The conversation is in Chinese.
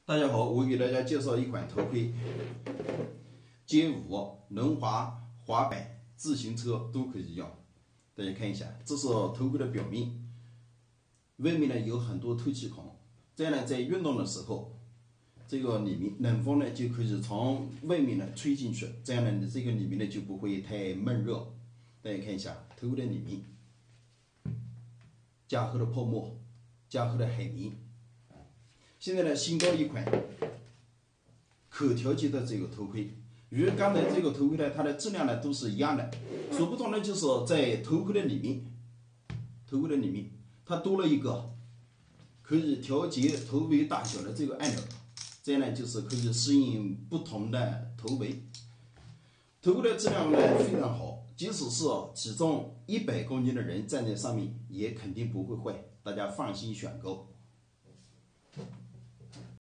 大家好，我给大家介绍一款头盔，街舞、轮滑、滑板、自行车都可以用。大家看一下，这是头盔的表面，外面呢有很多透气孔，这样呢在运动的时候，这个里面冷风呢就可以从外面呢吹进去，这样呢你这个里面呢就不会太闷热。大家看一下头盔的里面，加厚的泡沫，加厚的海绵。现在呢，新到一款可调节的这个头盔，与刚才这个头盔呢，它的质量呢都是一样的，所不同的就是在头盔的里面，它多了一个可以调节头围大小的这个按钮，这样呢就是可以适应不同的头围。头盔的质量呢非常好，即使是体重100公斤的人站在上面，也肯定不会坏，大家放心选购。